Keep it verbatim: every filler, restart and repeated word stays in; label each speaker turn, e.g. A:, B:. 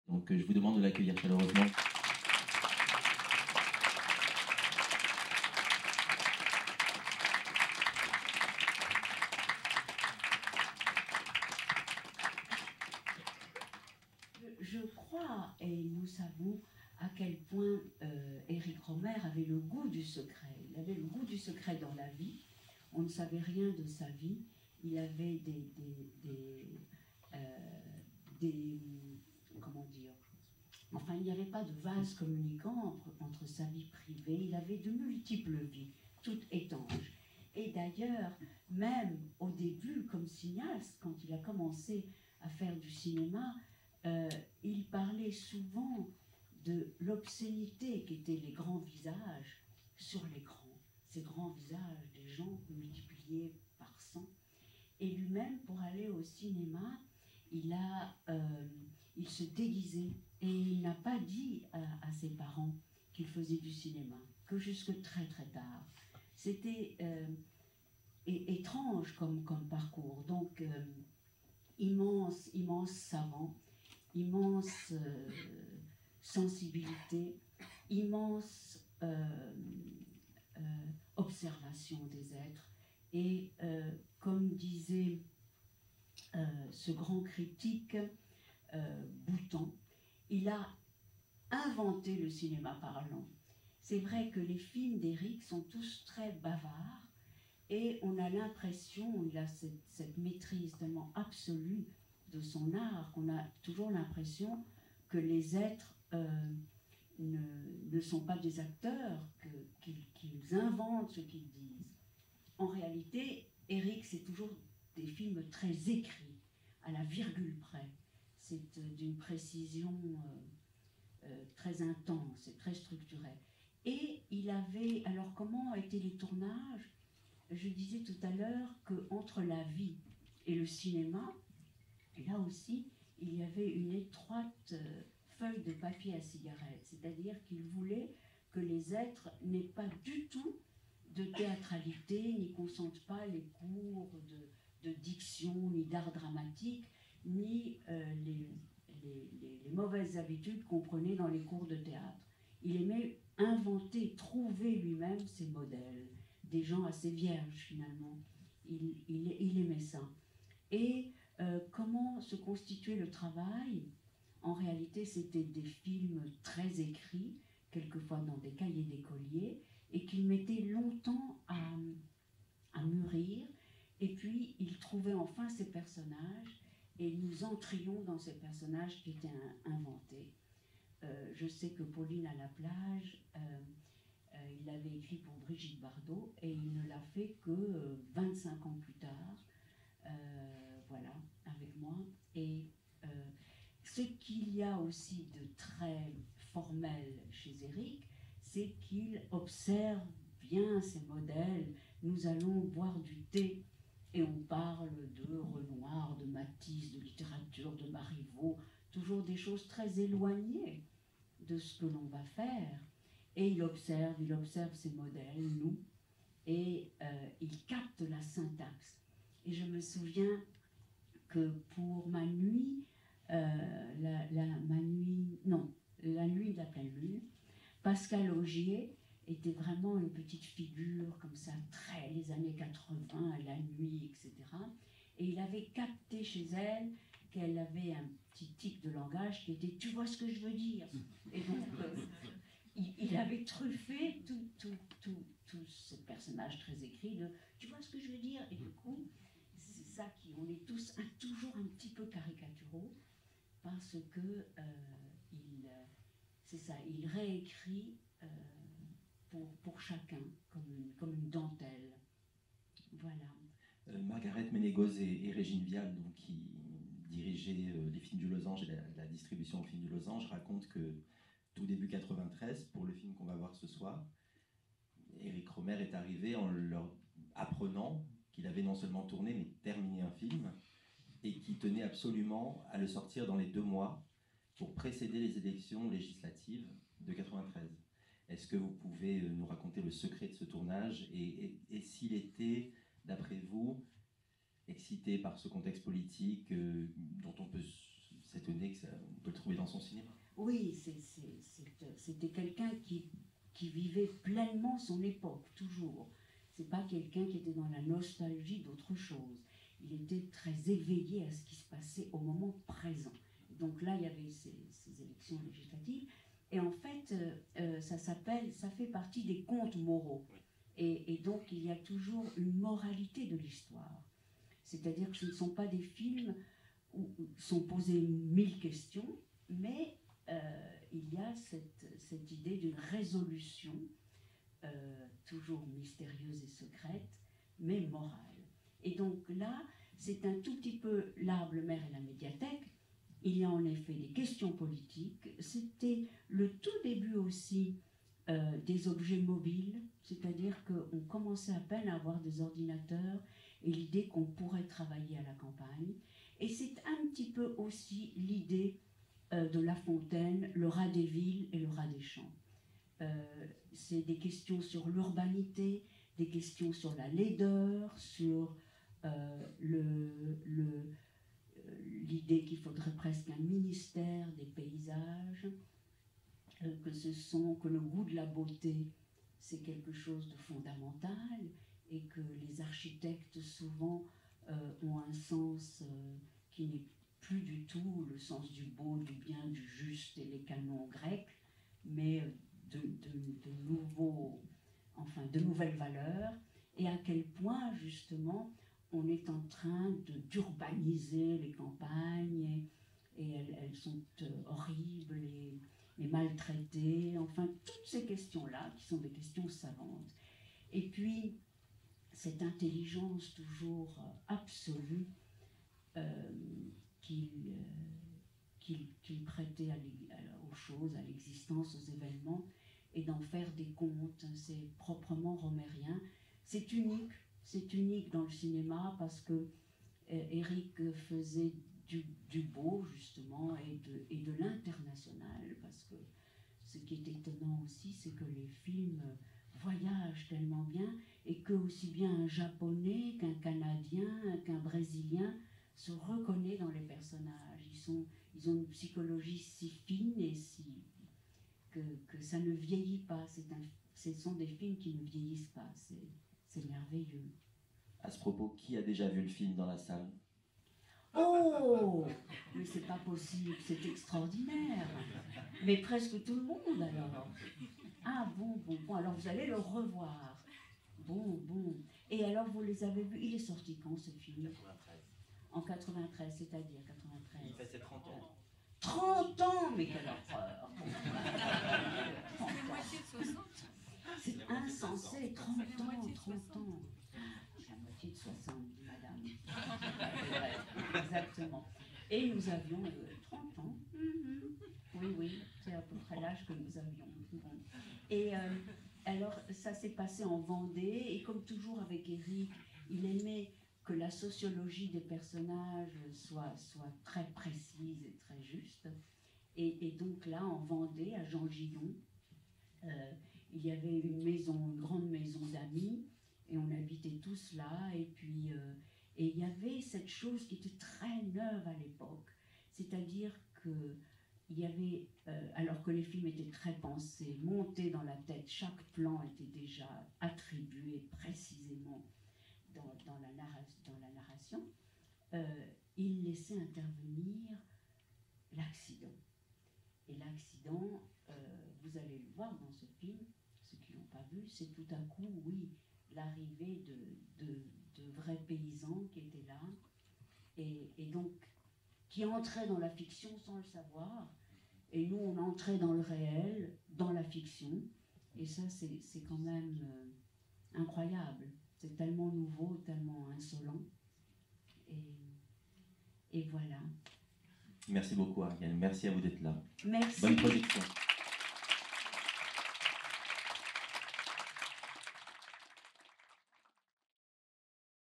A: Donc je vous demande de l'accueillir chaleureusement.
B: Je crois, et nous savons à quel point euh, Éric Rohmer avait le goût du secret. Il avait le goût du secret dans la vie. On ne savait rien de sa vie. Il avait des, des, des, euh, des comment dire, enfin il n'y avait pas de vase communicant entre, entre sa vie privée. Il avait de multiples vies, toutes étanches. Et d'ailleurs, même au début, comme cinéaste, quand il a commencé à faire du cinéma, euh, il parlait souvent de l'obscénité qu'étaient les grands visages sur l'écran, ces grands visages des gens multipliés par cent. Et lui-même, pour aller au cinéma, il, a, euh, il se déguisait et il n'a pas dit à, à ses parents qu'il faisait du cinéma, que jusque très très tard. C'était euh, étrange comme, comme parcours. Donc, euh, immense, immense savant, immense euh, sensibilité, immense euh, euh, observation des êtres. Et euh, comme disait euh, ce grand critique euh, Bouton, il a inventé le cinéma parlant. C'est vrai que les films d'Éric sont tous très bavards et on a l'impression, il a cette, cette maîtrise tellement absolue de son art qu'on a toujours l'impression que les êtres euh, ne, ne sont pas des acteurs, que, qu'ils, qu'ils inventent ce qu'ils disent. En réalité, Éric, c'est toujours des films très écrits, à la virgule près. C'est euh, d'une précision euh, euh, très intense et très structurée. Et il avait... Alors, comment étaient les tournages? Je disais tout à l'heure qu'entre la vie et le cinéma, là aussi, il y avait une étroite euh, feuille de papier à cigarette. C'est-à-dire qu'il voulait que les êtres n'aient pas du tout de théâtralité, n'y consentent pas les cours de, de diction, ni d'art dramatique, ni euh, les, les, les, les mauvaises habitudes qu'on prenait dans les cours de théâtre. Il aimait inventer, trouver lui-même ses modèles, des gens assez vierges finalement. Il, il, il aimait ça. Et euh, comment se constituait le travail? En réalité, c'était des films très écrits, quelquefois dans des cahiers d'écoliers, et qu'il mettait longtemps à, à mûrir. Et puis, il trouvait enfin ses personnages, et nous entrions dans ces personnages qui étaient un, inventés. Euh, je sais que Pauline à la plage, euh, euh, il avait écrit pour Brigitte Bardot, et il ne l'a fait que euh, vingt-cinq ans plus tard, euh, voilà, avec moi. Et euh, ce qu'il y a aussi de très formel chez Éric, c'est qu'il observe bien ses modèles. Nous allons boire du thé et on parle de Renoir, de Matisse, de littérature, de Marivaux, toujours des choses très éloignées de ce que l'on va faire. Et il observe, il observe ses modèles, nous, et euh, il capte la syntaxe. Et je me souviens que pour ma nuit, euh, la, la, ma nuit, non, la nuit de la pleine lune, Pascal Augier était vraiment une petite figure comme ça, très les années quatre-vingts, la nuit, et cetera. Et il avait capté chez elle qu'elle avait un petit tic de langage qui était « tu vois ce que je veux dire ?» Et donc, euh, il, il avait truffé tout, tout, tout, tout ce personnage très écrit de « tu vois ce que je veux dire ?» Et du coup, c'est ça qui, on est tous un, toujours un petit peu caricaturaux parce que euh, il, c'est ça, il réécrit euh, pour, pour chacun comme une, comme une dentelle. Voilà.
A: Euh, Margaret Ménégoz et, et Régine Vial, donc, qui dirigeaient euh, les films du Losange et la, la distribution aux films du Losange, racontent que tout début quatre-vingt-treize, pour le film qu'on va voir ce soir, Éric Rohmer est arrivé en leur apprenant qu'il avait non seulement tourné, mais terminé un film, et qu'il tenait absolument à le sortir dans les deux mois pour précéder les élections législatives de quatre-vingt-treize. Est-ce que vous pouvez nous raconter le secret de ce tournage et, et, et s'il était, d'après vous, excité par ce contexte politique euh, dont on peut s'étonner qu'on peut le trouver dans son cinéma.
B: Oui, c'était quelqu'un qui, qui vivait pleinement son époque, toujours. C'est pas quelqu'un qui était dans la nostalgie d'autre chose. Il était très éveillé à ce qui se passait au moment présent. Donc là, il y avait ces, ces élections législatives. Et en fait, euh, euh, ça s'appelle, ça fait partie des contes moraux. Et, et donc, il y a toujours une moralité de l'histoire. C'est-à-dire que ce ne sont pas des films où sont posées mille questions, mais euh, il y a cette, cette idée d'une résolution, euh, toujours mystérieuse et secrète, mais morale. Et donc là, c'est un tout petit peu L'Arbre, le maire et la médiathèque. Il y a en effet des questions politiques. C'était le tout début aussi euh, des objets mobiles, c'est-à-dire qu'on commençait à peine à avoir des ordinateurs et l'idée qu'on pourrait travailler à la campagne. Et c'est un petit peu aussi l'idée euh, de La Fontaine, le rat des villes et le rat des champs. Euh, c'est des questions sur l'urbanité, des questions sur la laideur, sur euh, le, le, l'idée qu'il faudrait presque un ministère des paysages, euh, que ce sont, que le goût de la beauté, c'est quelque chose de fondamental, et que les architectes souvent euh, ont un sens euh, qui n'est plus du tout le sens du beau, du bien, du juste et les canons grecs, mais de, de, de nouveaux, enfin de nouvelles valeurs, et à quel point justement on est en train de, d'urbaniser les campagnes, et, et elles, elles sont euh, horribles et, et maltraitées, enfin toutes ces questions-là qui sont des questions savantes. Et puis cette intelligence toujours absolue euh, qu'il euh, qu'il, qu'il prêtait à à, aux choses, à l'existence, aux événements, et d'en faire des contes. C'est proprement romérien. C'est unique, c'est unique dans le cinéma parce que euh, Éric faisait du, du beau, justement, et de, et de l'international, parce que ce qui est étonnant aussi, c'est que les films voyagent tellement bien, et que aussi bien un Japonais qu'un Canadien, qu'un Brésilien se reconnaît dans les personnages. Ils, sont, ils ont une psychologie si fine et si, que, que ça ne vieillit pas. C'est un, ce sont des films qui ne vieillissent pas. C'est, c'est merveilleux.
A: À ce propos, qui a déjà vu le film dans la salle ?
B: Oh, mais c'est pas possible, c'est extraordinaire. Mais presque tout le monde alors. Ah bon, bon, bon, alors vous allez le revoir. Bon, bon. Et alors vous les avez vus, il est sorti quand ce film ?
A: quatre-vingt-treize.
B: En quatre-vingt-treize, c'est-à-dire quatre-vingt-treize.
A: Il fait ses trente ans.
B: trente ans, mais quelle horreur.
C: C'est la moitié de soixante.
B: C'est insensé, trente ans, trente ans. La moitié de soixante, dit madame. C'est vrai, exactement. Et nous avions euh, trente ans. Mm-hmm. Oui, oui, c'est à peu près l'âge que nous avions. Bon. Et euh, alors, ça s'est passé en Vendée, et comme toujours avec Éric, il aimait que la sociologie des personnages soit, soit très précise et très juste. Et, et donc là, en Vendée, à Jean Gillon, euh, il y avait une maison, une grande maison d'amis, et on habitait tous là, et puis euh, et il y avait cette chose qui était très neuve à l'époque, c'est-à-dire que il y avait, euh, alors que les films étaient très pensés, montés dans la tête, chaque plan était déjà attribué précisément dans, dans, la, narra- dans la narration, euh, il laissait intervenir l'accident. Et l'accident, euh, vous allez le voir dans ce film, ceux qui ne l'ont pas vu, c'est tout à coup, oui, l'arrivée de, de, de vrais paysans qui étaient là, et, et donc qui entraient dans la fiction sans le savoir, et nous on entrait dans le réel, dans la fiction, et ça c'est, c'est quand même euh, incroyable, c'est tellement nouveau, tellement insolent, et, et voilà.
A: Merci beaucoup Ariel, merci à vous d'être là.
B: Merci.
A: Bonne projection.